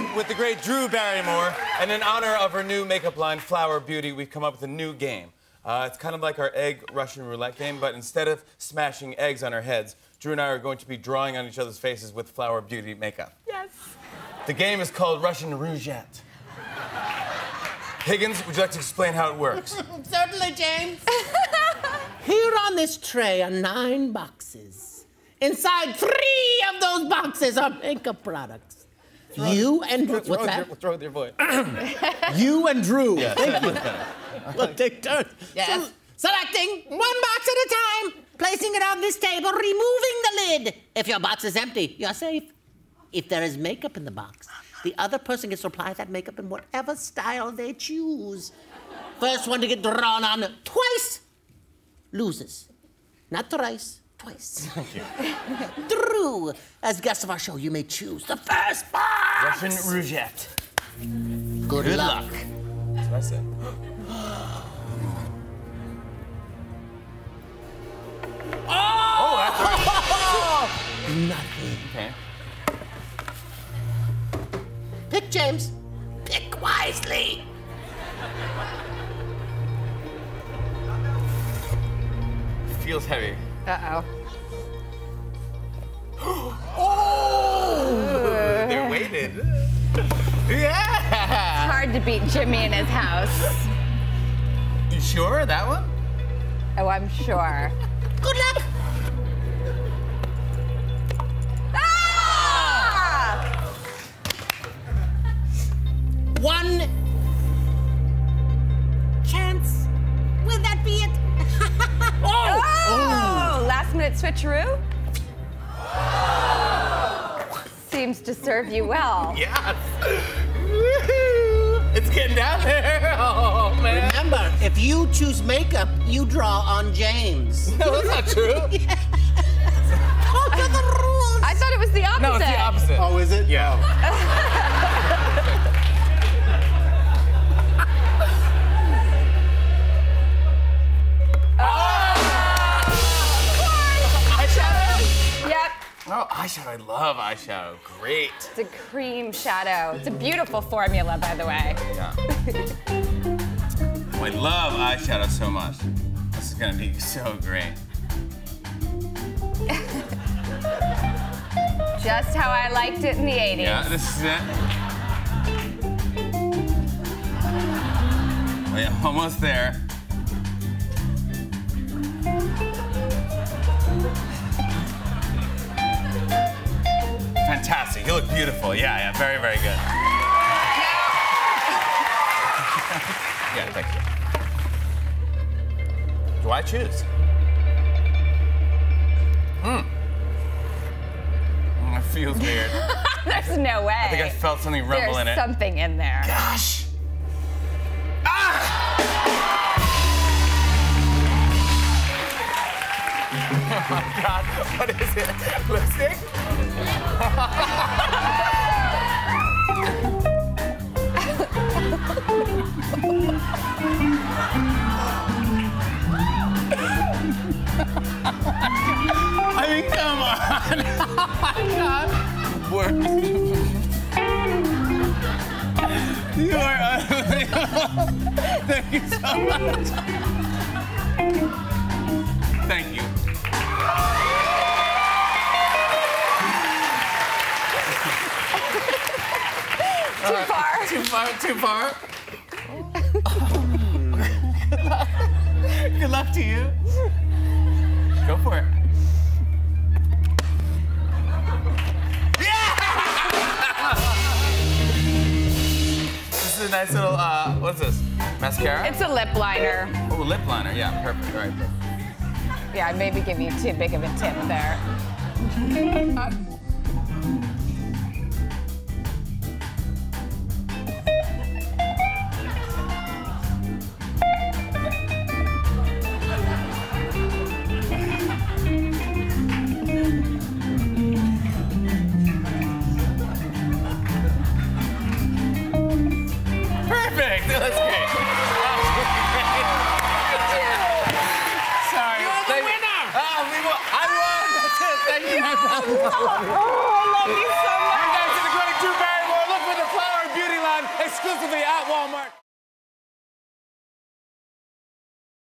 with the great Drew Barrymore. And in honor of her new makeup line, Flower Beauty, we've come up with a new game. It's kind of like our egg Russian roulette game, but instead of smashing eggs on our heads, Drew and I are going to be drawing on each other's faces with Flower Beauty makeup. Yes. The game is called Russian Roulette. Higgins, would you like to explain how it works? Certainly, James. Here on this tray are 9 boxes. Inside 3 of those boxes are makeup products. You and Drew. What's that? What's wrong with your voice? You and Drew. Yes, Thank you. better. We'll take turns. Yes. Selecting 1 box at a time, placing it on this table, removing the lid. If your box is empty, you're safe. If there is makeup in the box, the other person gets to apply that makeup in whatever style they choose. First one to get drawn on twice loses. Not thrice, twice. Thank you. Drew, as guest of our show, you may choose the first box. Russian Roulette. Good luck. That's what I said. Oh, that's right. Nothing. Okay. Pick, James. Pick wisely. Feels heavy. Uh-oh. Oh! They're weighted. Yeah! It's hard to beat Jimmy in his house. You sure? That one? Oh, I'm sure. Good luck. Ah! 1 chance. Will that be it? Oh! Last minute switcheroo? Seems to serve you well. Yes! It's getting down there. Oh, man. Remember, if you choose makeup, you draw on James. No, that's not true. Yes. Those are the rules. I thought it was the opposite. No, it's the opposite. Oh, is it? Yeah. Yep. Oh, eyeshadow. I love eyeshadow. Great. It's a cream shadow. It's a beautiful formula, by the way. Yeah. Oh, I love eyeshadow so much. This is gonna be so great. Just how I liked it in the 80s. Yeah, this is it. Oh, yeah, almost there. Fantastic. You look beautiful. Yeah, very, very good. Yeah, thank you. Do I choose? It feels weird. There's no way. I think I felt something rumble in it. There's something in there. Gosh! Ah! Oh my God, what is it? Lipstick? I mean, come on. Oh my God. Work. You are unbelievable. Thank you so much. Thank you. Too far. Too far, too far. Good luck to you. Go for it. Yeah! This is a nice little, what's this? Mascara? It's a lip liner. Oh, lip liner. Yeah, perfect. All right, perfect. Yeah, I maybe give you too big of a tip there. Perfect. That's great. Sorry. You're the winner. I won. That's it. Thank you. Oh, I love you so much. Thanks to the great Drew Barrymore. Look for the flag. at Walmart.